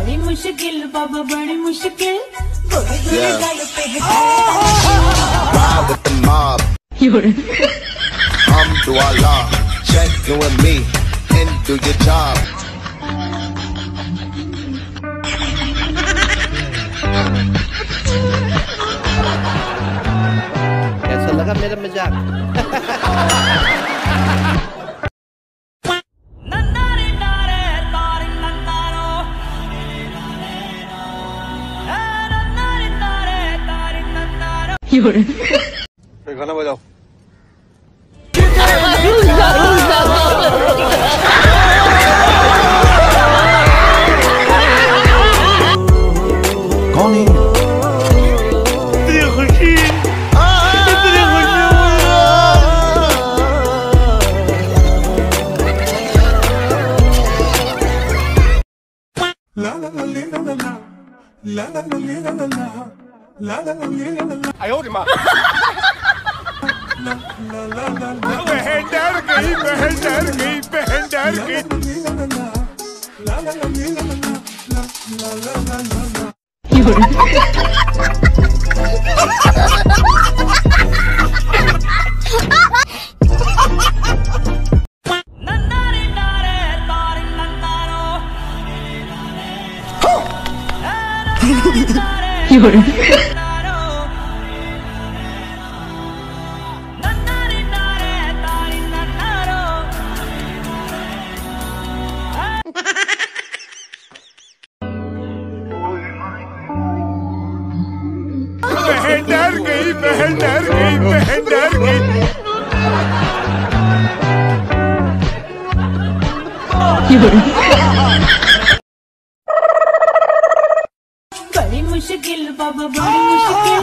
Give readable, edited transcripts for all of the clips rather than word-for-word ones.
बड़ी मुश्किल बाबा बड़ी मुश्किल Ride with the mob. Do Allah, check you and me, and do your job. कैसा लगा मेरा मजाक? गाना बजाओ। कौन है? इतनी खुशी, इतनी खुशी। ला ला ला ला ला ला ला ला ला ला। आयो रे माँ। बहन डर गई, बहन डर गई, बहन डर गई। बहन डर गई, बहन डर गई, बहन डर गई। बड़ी मुश्किल बाबा बड़ी मुश्किल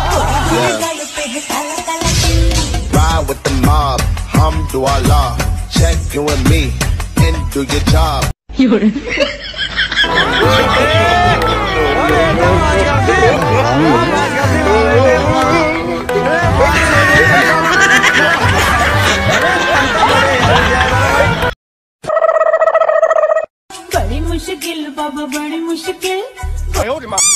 Ride with the mob, do Allah, check you and me, and do your job. बड़ी मुश्किल बाबा बड़ी मुश्किल आयो रे माँ।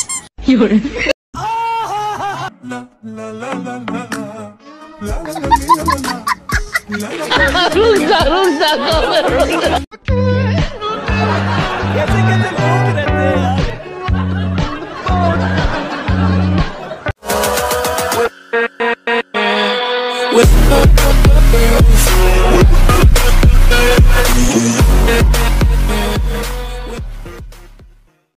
रुक जा